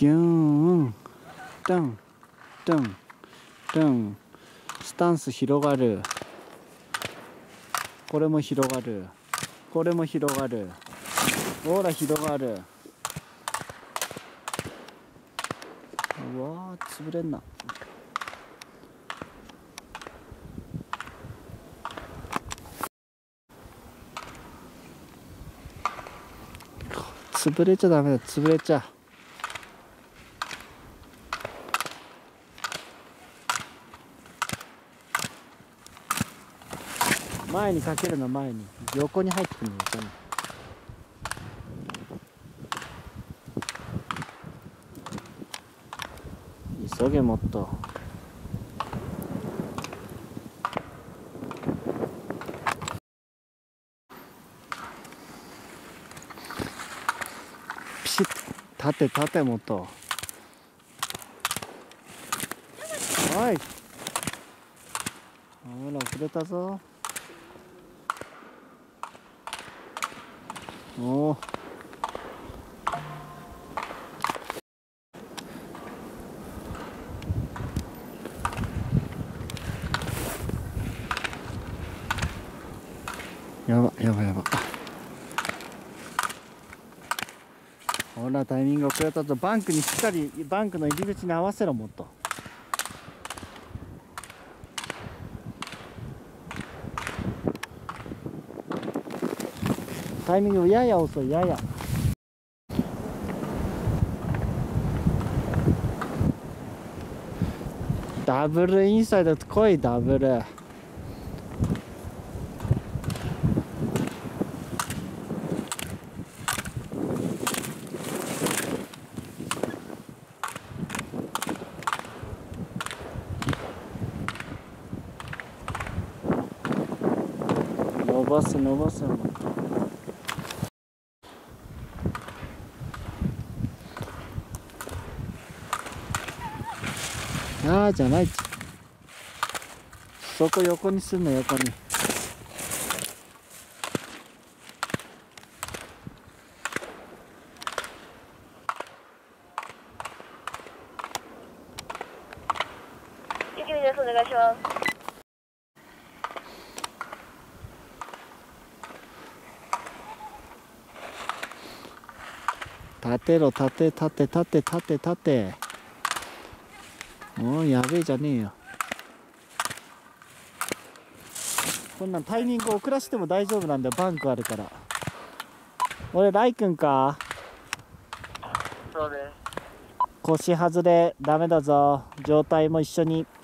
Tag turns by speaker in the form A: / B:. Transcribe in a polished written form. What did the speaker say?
A: ギューンドンドンドン。スタンス広がる。これも広がる。これも広がる。ほら広がる。うわー、潰れんな。潰れちゃダメだ。潰れちゃう。前にかけるの。前に横に入ってくるの。横に。急げもっと。ピシッと立て立てもっと。おい、ほら遅れたぞ。おお、やばやばやば。ほらタイミング遅れたぞ。バンクにしっかり、バンクの入り口に合わせろ。もっとタイミングやや遅い。ややダブルインサイド来い。ダブル。伸ばす伸ばす。ああじゃない。そこ横にすんの。横に。
B: お願いします。
A: 立てろ。立て立て立て立て立て。もうやべえじゃねえよ。こんなんタイミング遅らせても大丈夫なんだよ。バンクあるから。俺ライ君か。
B: そうです。
A: 腰外れダメだぞ。状態も一緒に